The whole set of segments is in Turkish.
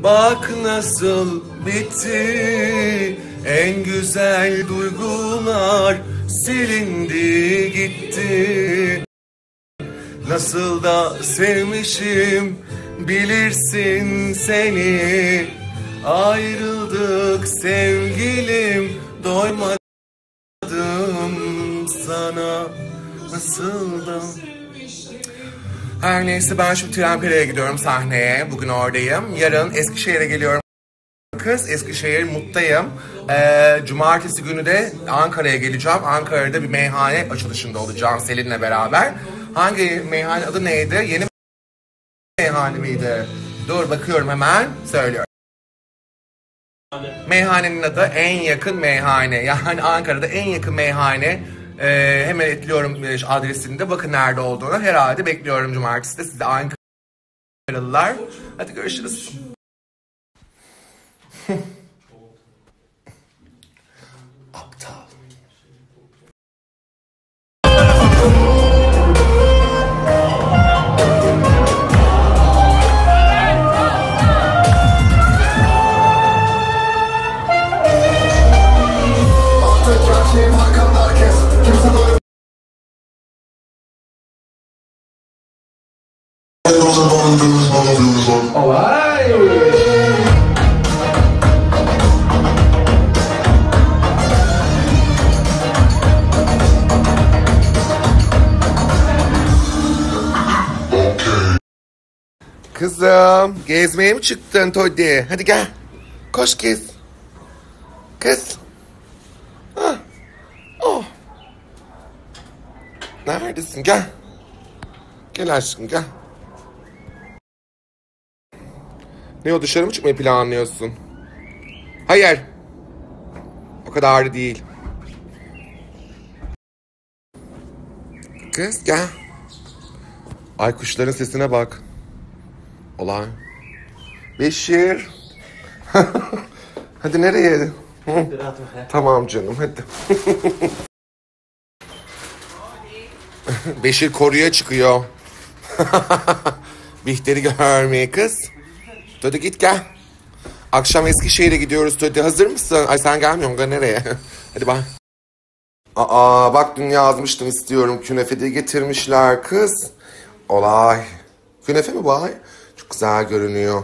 Bak nasıl bitti, en güzel duygular silindi gitti. Nasıl da sevmişim bilirsin seni. Ayrıldık sevgilim, doymadım sana. Nasıl da... Her neyse, ben şimdi Trenpere'ye gidiyorum sahneye. Bugün oradayım. Yarın Eskişehir'e geliyorum. Kız Eskişehir, Mut'tayım. Cumartesi günü de Ankara'ya geleceğim. Ankara'da bir meyhane açılışında olacağım Selin'le beraber. Hangi meyhane, adı neydi? Yeni meyhane miydi? Dur bakıyorum, hemen söylüyorum. Meyhanenin adı En Yakın Meyhane. Yani Ankara'da en yakın meyhane. Hemen ekliyorum adresini de. Bakın nerede olduğunu. Herhalde bekliyorum cumartesi de sizi Ankaralılar. Hadi görüşürüz. Aptal. Olay! Kızım, gezmeye mi çıktın Toddy? Hadi gel. Koş gez. Kız. Ah. Oh. Neredesin? Gel. Gel aşkım, gel. Ne o, dışarı mı çıkmayı planlıyorsun? Hayır. O kadar da değil. Kız gel. Ay, kuşların sesine bak. Olay. Beşir. Hadi nereye? Hı? Tamam canım, hadi. Beşir koruya çıkıyor. Bihter'i görmeye kız. Hadi git gel. Akşam Eskişehir'e gidiyoruz Toddy. Hazır mısın? Ay sen gelmiyorsun da nereye? Hadi bak. Aa bak, dün yazmıştım istiyorum. Künefe de getirmişler kız. Olay. Künefe mi bu ay? Çok güzel görünüyor.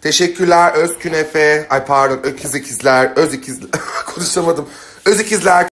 Teşekkürler Öz Künefe. Ay pardon, Ökiz ikizler. Öz ikizler. Konuşamadım. Öz ikizler.